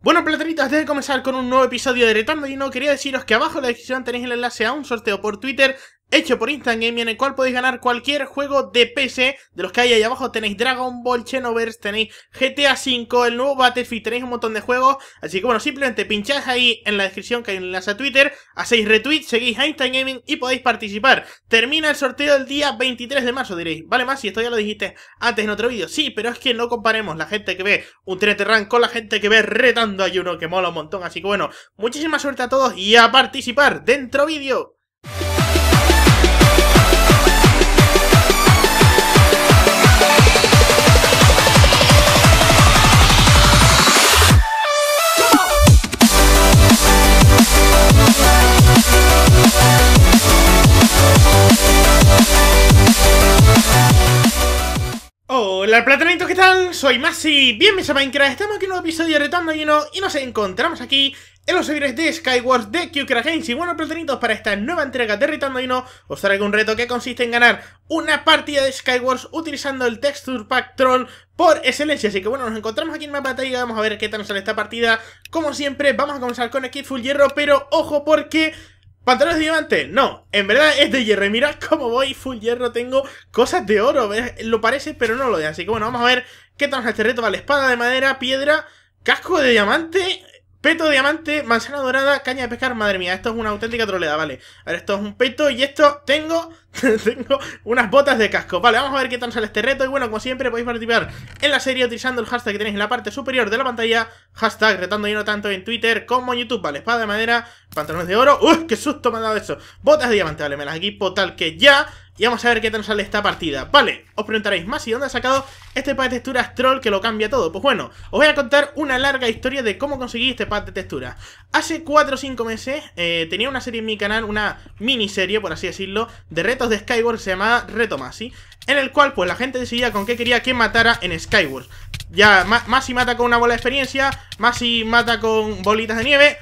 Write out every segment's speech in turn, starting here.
Bueno, platanitos, antes de comenzar con un nuevo episodio de Retando Dino, quería deciros que abajo en la descripción tenéis el enlace a un sorteo por Twitter hecho por Instant Gaming, en el cual podéis ganar cualquier juego de PC de los que hay ahí abajo. Tenéis Dragon Ball Xenoverse, tenéis GTA V, el nuevo Battlefield, tenéis un montón de juegos. Así que bueno, simplemente pincháis ahí en la descripción que hay un enlace a Twitter, hacéis retweet, seguís a Instant Gaming y podéis participar. Termina el sorteo el día 23 de marzo, diréis. Vale, más si esto ya lo dijiste antes en otro vídeo. Sí, pero es que no comparemos la gente que ve un TNT Rank con la gente que ve Retando a Juno, que mola un montón. Así que bueno, muchísima suerte a todos y a participar. ¡Dentro vídeo! Hola platanitos, ¿qué tal? Soy Masi, bienvenidos a Minecraft. Estamos aquí en un nuevo episodio de Retando Dino y nos encontramos aquí en los servidores de Skywars de QCrack Games. Y bueno, platanitos, para esta nueva entrega de Retando Dino os traigo un reto que consiste en ganar una partida de Skywars utilizando el Texture Pack Troll por excelencia. Así que bueno, nos encontramos aquí en una batalla, vamos a ver qué tal nos sale esta partida. Como siempre, vamos a comenzar con el kit full hierro, pero ojo porque... ¿pantalones de diamante? No, en verdad es de hierro. Y mirad cómo voy full hierro, tengo cosas de oro. Lo parece, pero no lo es. Así que bueno, vamos a ver qué tal nos este reto. Vale, espada de madera, piedra, casco de diamante, peto de diamante, manzana dorada, caña de pescar. Madre mía, esto es una auténtica troleada, vale. A ver, esto es un peto y esto tengo unas botas de casco. Vale, vamos a ver qué tal sale este reto. Y bueno, como siempre podéis participar en la serie utilizando el hashtag que tenéis en la parte superior de la pantalla. Hashtag Retando Dino tanto en Twitter como en YouTube. Vale, espada de madera, pantalones de oro. ¡Uy, qué susto me ha dado eso! Botas de diamante, vale, me las equipo tal que ya. Y vamos a ver qué tal sale esta partida. Vale, os preguntaréis más, ¿y dónde ha sacado este pack de texturas troll que lo cambia todo? Pues bueno, os voy a contar una larga historia de cómo conseguí este pack de texturas. Hace 4 o 5 meses tenía una serie en mi canal, una miniserie, por así decirlo, de retos de Skywars, se llamaba Reto Masi, en el cual pues la gente decidía con qué quería que matara en Skywars. Ya, Masi mata con una bola de experiencia, Masi mata con bolitas de nieve,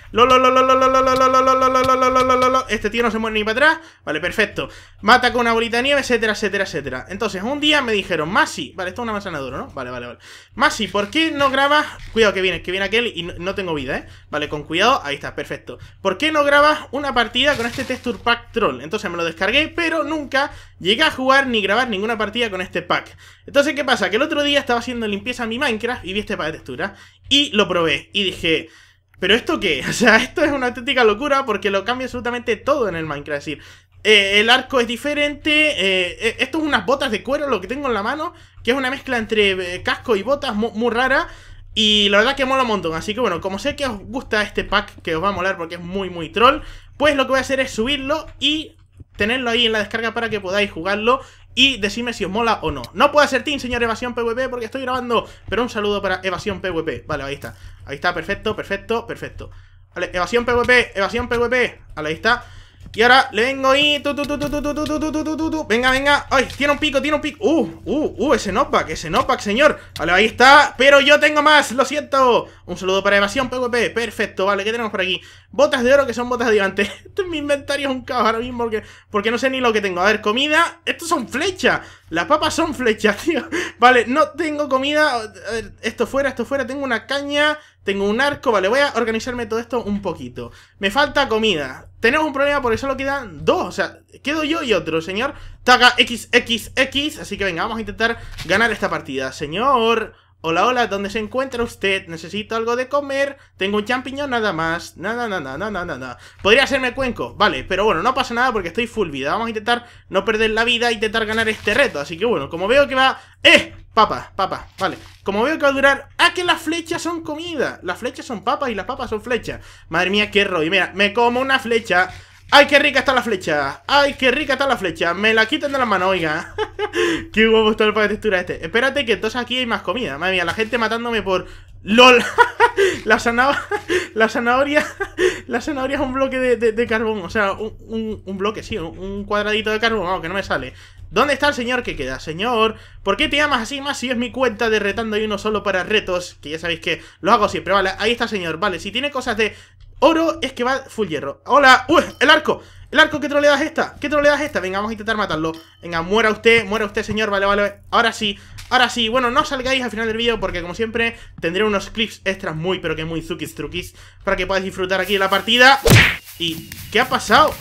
este tío no se muere ni para atrás, vale, perfecto. Mata con una bolita de nieve, etcétera, etcétera, etcétera. Entonces, un día me dijeron, Masi, vale, esto es una manzana de oro, ¿no? Vale, vale, vale. Masi, ¿por qué no grabas? Cuidado que viene aquel y no tengo vida, ¿eh? Vale, con cuidado, ahí está, perfecto. ¿Por qué no grabas una partida con este Texture Pack Troll? Entonces me lo descargué, pero nunca llegué a jugar ni grabar ninguna partida con este pack. Entonces, ¿qué pasa? Que el otro día estaba haciendo limpieza en mi Minecraft y vi este pack de textura y lo probé y dije, ¿pero esto qué? O sea, esto es una auténtica locura porque lo cambia absolutamente todo en el Minecraft. Es decir, el arco es diferente, esto es unas botas de cuero, lo que tengo en la mano, que es una mezcla entre casco y botas muy rara. Y la verdad que mola un montón, así que bueno, como sé que os gusta este pack, que os va a molar porque es muy troll, pues lo que voy a hacer es subirlo y tenerlo ahí en la descarga para que podáis jugarlo y decirme si os mola o no. No puedo hacer team, señor Evasión PvP, porque estoy grabando, pero un saludo para Evasión PvP. Vale, ahí está, perfecto, perfecto, perfecto. Vale, Evasión PvP, vale, ahí está. Y ahora le vengo ahí, venga, venga, ay, tiene un pico, ese knockback, señor. Vale, ahí está, pero yo tengo más, lo siento. Un saludo para Evasión PvP, perfecto, vale, ¿qué tenemos por aquí? Botas de oro que son botas de diamante. Esto en mi inventario es un caos ahora mismo porque no sé ni lo que tengo. A ver, comida, estos son flechas. Las papas son flechas, tío. Vale, no tengo comida. A ver, esto fuera, tengo una caña, tengo un arco, vale, voy a organizarme todo esto un poquito. Me falta comida. Tenemos un problema porque solo quedan 2, o sea, quedo yo y otro, señor Taga XXX, así que venga, vamos a intentar ganar esta partida. Señor, hola, hola, ¿dónde se encuentra usted? Necesito algo de comer, tengo un champiñón nada más. Nada. Podría hacerme cuenco, vale, pero bueno, no pasa nada porque estoy full vida. Vamos a intentar no perder la vida e intentar ganar este reto, así que bueno, como veo que va... Papa, vale. Como veo que va a durar... ¡Ah, que las flechas son comida! Las flechas son papas y las papas son flechas. Madre mía, qué rollo. Mira, me como una flecha. ¡Ay, qué rica está la flecha! ¡Ay, qué rica está la flecha! Me la quitan de las manos, oiga. Qué guapo está el pack de textura este. Espérate que entonces aquí hay más comida. Madre mía, la gente matándome por... ¡LOL! La zanahoria es un bloque de carbón. O sea, un bloque, sí, un cuadradito de carbón. Vamos, que no me sale. ¿Dónde está el señor que queda? Señor, ¿por qué te llamas así más si es mi cuenta de Retando Dino solo para retos? Que ya sabéis que lo hago siempre, vale, ahí está señor. Vale, si tiene cosas de oro es que va full hierro. ¡Hola! ¡Uy! ¡El arco! El arco, ¿qué troleada es esta? ¿Qué troleada es esta? Venga, vamos a intentar matarlo. Venga, muera usted, señor. Vale, vale. Ahora sí. Ahora sí, bueno, no salgáis al final del vídeo porque como siempre tendré unos clips extras muy, pero que muy zuquis truquis para que podáis disfrutar aquí de la partida. ¿Y qué ha pasado?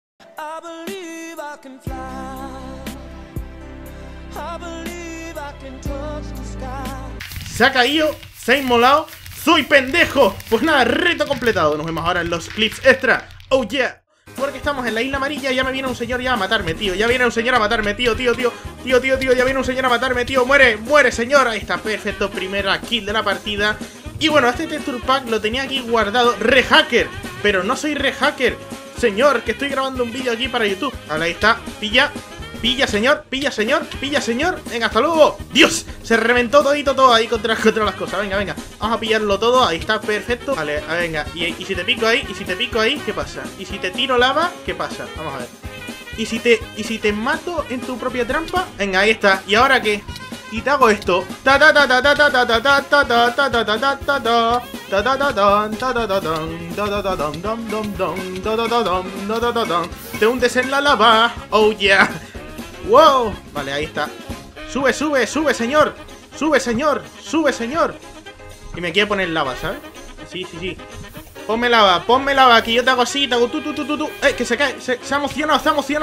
Se ha caído, se ha inmolado. ¡Soy pendejo! Pues nada, reto completado. Nos vemos ahora en los clips extra. ¡Oh yeah! Porque estamos en la isla amarilla y ya me viene un señor ya a matarme, tío. Ya viene un señor a matarme, tío. Ya viene un señor a matarme, tío. Muere, señor. Ahí está, perfecto. Primera kill de la partida. Y bueno, este texture pack lo tenía aquí guardado. Rehacker. Pero no soy rehacker. Señor, que estoy grabando un vídeo aquí para YouTube. Vale, ahí está. Pilla, señor. Venga, hasta luego. Dios, se reventó todito todo ahí contra las cosas. Venga. Vamos a pillarlo todo. Ahí está, perfecto. Vale, venga. Y si te pico ahí, ¿qué pasa? Y si te tiro lava, ¿qué pasa? Vamos a ver. Y si te mato en tu propia trampa. Venga, ahí está. ¿Y ahora qué? Y te hago esto. Te hundes en la lava. Oh yeah. Wow. Vale, ahí está. Sube, señor. Sube, señor. Y me quiere poner lava, ¿sabes? Sí. Ponme lava, aquí yo te hago así, te hago tú. Que se cae, se ha emocionado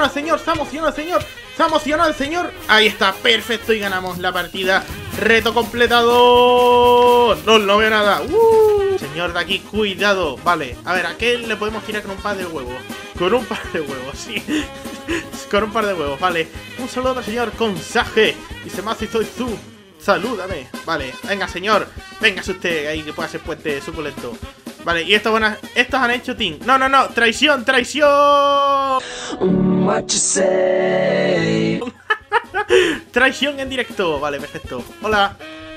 el señor. Ahí está, perfecto, y ganamos la partida. Reto completado. No veo nada. Señor de aquí, cuidado. Vale, a ver, ¿a qué le podemos tirar con un par de huevos? Con un par de huevos, sí. Con un par de huevos, vale. Un saludo para el señor Consaje. Dice más si soy tú. Salúdame. Vale, venga, señor. Véngase usted ahí que pueda ser puente suculento. Vale, y estos han hecho team. No, traición. What you say? Traición en directo. Vale, perfecto. Hola.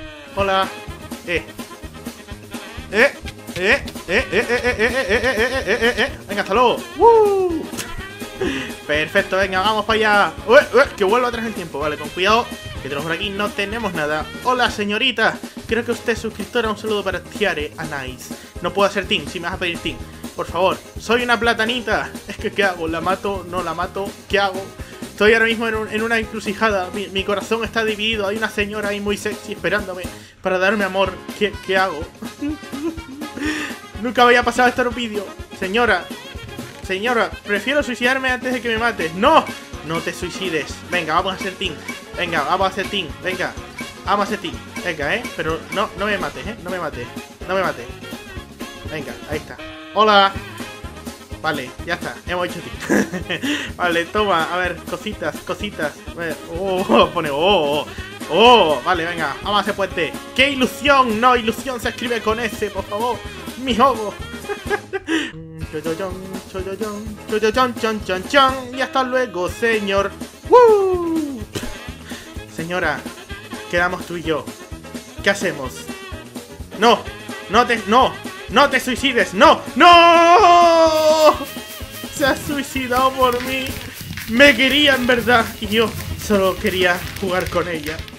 Venga, hasta luego. Perfecto, venga, vamos para allá. Que vuelva atrás el tiempo. Vale, con cuidado, que tenemos por aquí, no tenemos nada. Hola, señorita. Creo que usted es suscriptora. Un saludo para Tiare Anais. No puedo hacer team, si me vas a pedir team. Por favor, soy una platanita. Es que, ¿qué hago? ¿La mato? ¿No la mato? ¿Qué hago? Estoy ahora mismo en una encrucijada. Mi corazón está dividido. Hay una señora ahí muy sexy esperándome para darme amor. ¿Qué hago? Nunca había pasado esto en un vídeo. Señora, prefiero suicidarme antes de que me mates. ¡No! No te suicides. Venga, vamos a hacer team. Venga, vamos a hacer team. Venga, pero no me mates, No me mates. Venga, ahí está. Hola. Vale, ya está, hemos hecho team. Vale, toma, a ver, cositas. A ver, pone vale, venga, vamos a hacer puente. ¡Qué ilusión! No, ilusión se escribe con S, por favor. Mi juego. Y hasta luego, señor. Señora, quedamos tú y yo. ¿Qué hacemos? No te suicides. ¡No! Se ha suicidado por mí. Me quería en verdad y yo solo quería jugar con ella.